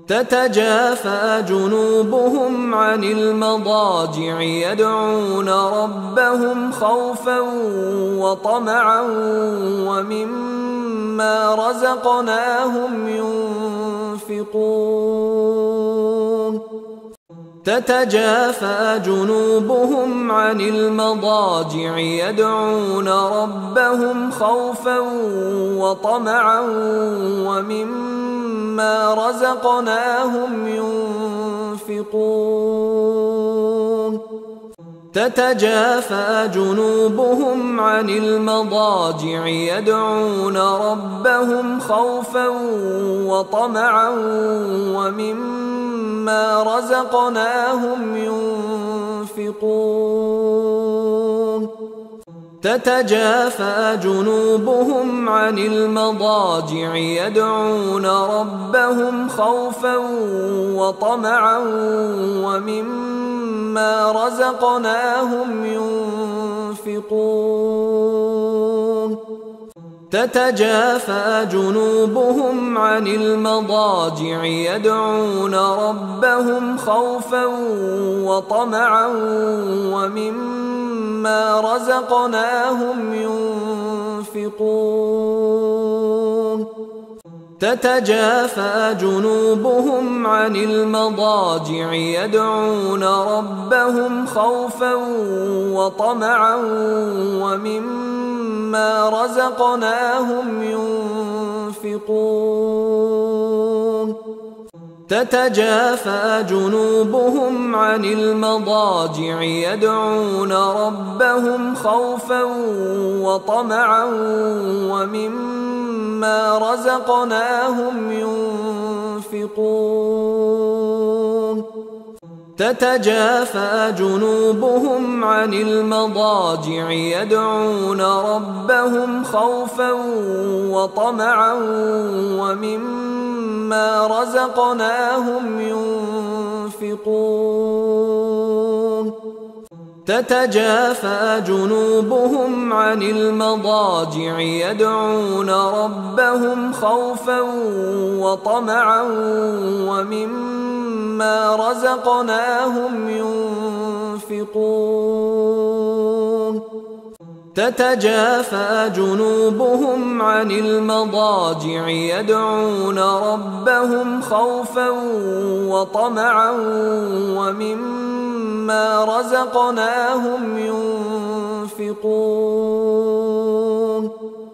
تتجافى جنوبهم عن المضاجع يدعون ربهم خوفا وطمعا ومما رزقناهم ينفقون تتجافى جنوبهم عن المضاجع يدعون ربهم خوفا وطمعا ومما رزقناهم ينفقون تتجافى جنوبهم عن المضاجع يدعون ربهم خوفا وطمعا ومما رزقناهم ينفقون تتجافى جنوبهم عن المضاجع يدعون ربهم خوفا وطمعا ومما رزقناهم ينفقون تتجافى جنوبهم عن المضاجع يدعون ربهم خوفا وطمعا ومما رزقناهم ينفقون تتجافى جنوبهم عن المضاجع يدعون ربهم خوفا وطمعا ومما رزقناهم ينفقون تتجافى جنوبهم عن المضاجع يدعون ربهم خوفا وطمعا ومما رزقناهم ينفقون تتجافى جنوبهم عن المضاجع يدعون ربهم خوفا وطمعا ومما رزقناهم ينفقون تتجافى جنوبهم عن المضاجع يدعون ربهم خوفا وطمعا ومما رزقناهم ينفقون تتجافى جنوبهم عن المضاجع يدعون ربهم خوفا وطمعا ومما رزقناهم ينفقون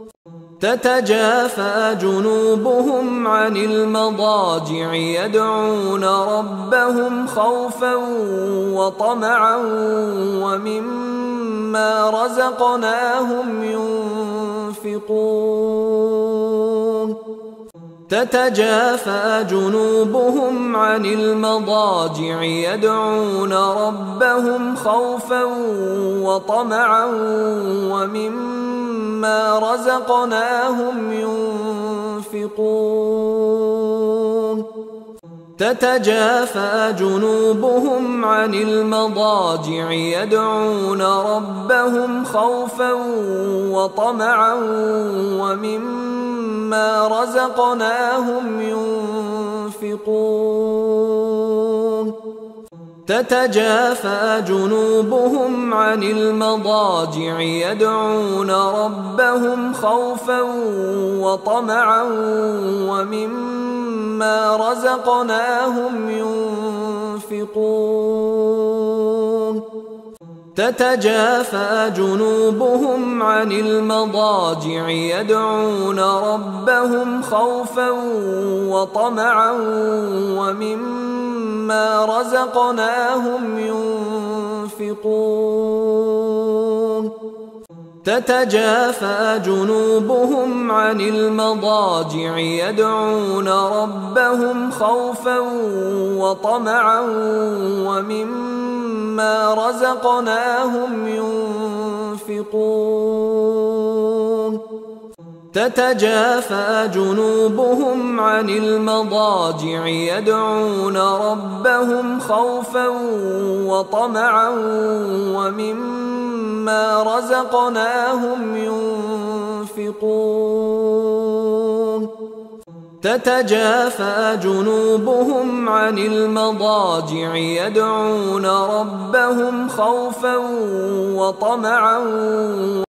تتجافى جنوبهم عن المضاجع يدعون ربهم خوفا وطمعا ومما رزقناهم ينفقون تتجافى جنوبهم عن المضاجع يدعون ربهم خوفا وطمعا ومما رزقناهم ينفقون تتجافى جنوبهم عن المضاجع يدعون ربهم خوفا وطمعا ومما رزقناهم ينفقون تتجافى جنوبهم عن المضاجع يدعون ربهم خوفا وطمعا ومما رزقناهم ينفقون تتجافى جنوبهم عن المضاجع يدعون ربهم خوفا وطمعا ومما رزقناهم ينفقون تتجافى جنوبهم عن المضاجع يدعون ربهم خوفا وطمعا ومما رزقناهم ينفقون تتجافى جنوبهم عن المضاجع يدعون ربهم خوفا وطمعا ومما رزقناهم ينفقون تتجافى جنوبهم عن المضاجع يدعون ربهم خوفا وطمعا